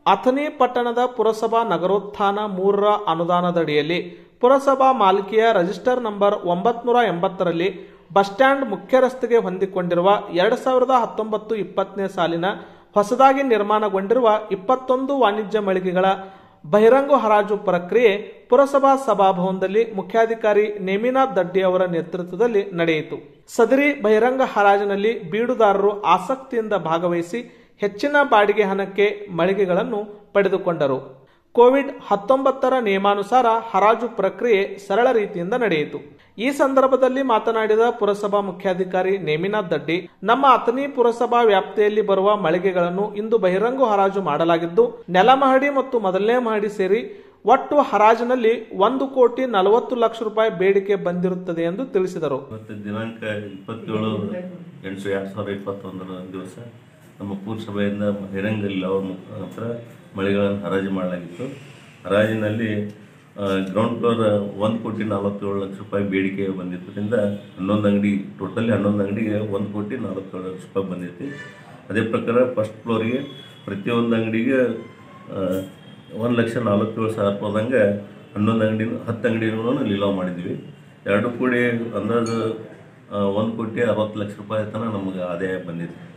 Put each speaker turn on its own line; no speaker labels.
ಅಥಣಿ ಪಟ್ಟಣದ ಪುರಸಭಾ ನಗರೋತ್ಥಾನ 3ರ ಅನುದಾನದಡಿಯಲ್ಲಿ ಪುರಸಭಾ ಮಾಲಿಕೆಯ ರಿಜಿಸ್ಟರ್ ನಂಬರ್ 980ರಲ್ಲಿ ಬಸ್ ಸ್ಟ್ಯಾಂಡ್ ಮುಖ್ಯ ರಸ್ತೆಗೆ ಹೊಂದಿಕೊಂಡಿರುವ 2019-20ನೇ ಸಾಲಿನ ಹೊಸದಾಗಿ ನಿರ್ಮಾಣಗೊಂಡಿರುವ 21 ವಾಣಿಜ್ಯ ಮಳಿಗೆಗಳ ಬಹಿರಂಗ ಹರಾಜು ಪ್ರಕ್ರಿಯೆ ಪುರಸಭಾ ಸಭಾಭವನದಲ್ಲಿ ಮುಖ್ಯಾಧಿಕಾರಿ ನೇಮಿನಾಥ್ ದಡ್ಡಿ ಅವರ ನೇತೃತ್ವದಲ್ಲಿ ನಡೆಯಿತು. ಸದರಿ ಬಹಿರಂಗ ಹರಾಜಿನಲ್ಲಿ ಬೀಡುದಾರರು ಆಸಕ್ತಿಯಿಂದ ಭಾಗವಹಿಸಿ ಹೆಚ್ಚಿನ ಬಾಡಿಗೆ ಹಣಕ್ಕೆ ಮಳಿಗೆಗಳನ್ನು ಪಡೆದುಕೊಂಡರು. ಕೋವಿಡ್-19ರ ನಿಯಮಾನುಸಾರ ಹರಾಜು ಪ್ರಕ್ರಿಯೆ ಸರಳ ರೀತಿಯಿಂದ ನಡೆಯಿತು. ಈ ಸಂದರ್ಭದಲ್ಲಿ ಮಾತನಾಡಿದ ಪುರಸಭಾ ಮುಖ್ಯಾಧಿಕಾರಿ ನೇಮಿನಾಥ್ ದಡ್ಡಿ, ನಮ್ಮ ಅಥಣಿ ಪುರಸಭಾ ವ್ಯಾಪ್ತಿಯಲ್ಲಿ ಬರುವ ಮಳಿಗೆಗಳನ್ನು ಇಂದು ಬಹಿರಂಗ ಹರಾಜು ಮಾಡಲಾಗಿದ್ದು, ನೆಲಮಹಡಿ ಮತ್ತು ಮೊದಲನೇ ಮಹಡಿ ಸೇರಿ ಒಟ್ಟು ಹರಾಜಿನಲ್ಲಿ 1,40,00,000 ರೂಪಾಯಿ ಬೇಡಿಕೆ ಬಂದಿರುತ್ತದೆ ಎಂದು ತಿಳಿಸಿದರು.
ದಿನಾಂಕ 27/8/2021 ದಿವಸ ನಮ್ಮ ಪುರಸಭೆಯಿಂದ ಬಹಿರಂಗ ಮುಖಾಂತರ ಮಳಿಗೆಗಳನ್ನು ಹರಾಜು ಮಾಡಲಾಗಿತ್ತು. ಹರಾಜಿನಲ್ಲಿ ಗ್ರೌಂಡ್ ಫ್ಲೋರ್ 1,40,00,000 ರೂಪಾಯಿ ಬೇಡಿಕೆ ಬಂದಿದ್ದರಿಂದ 11 ಅಂಗಡಿ, ಟೋಟಲಿ 11 ಅಂಗಡಿಗೆ 1,40,00,000 ರೂಪಾಯಿ ಬಂದೈತಿ. ಅದೇ ಪ್ರಕಾರ ಫಸ್ಟ್ ಫ್ಲೋರಿಗೆ ಪ್ರತಿಯೊಂದು ಅಂಗಡಿಗೆ 1,47,000 ರೂಪಾಯಿದಂಗೆ 11 ಅಂಗಡಿ 10 ಅಂಗಡಿಗಳನ್ನು ಲೀಲಾವ್ ಮಾಡಿದ್ವಿ. ಎರಡು ಕೂಡಿ ಅಂದಾಜು 1,60,00,000 ರೂಪಾಯಿ ತನಕ ನಮಗೆ ಆದಾಯ ಬಂದಿದೆ.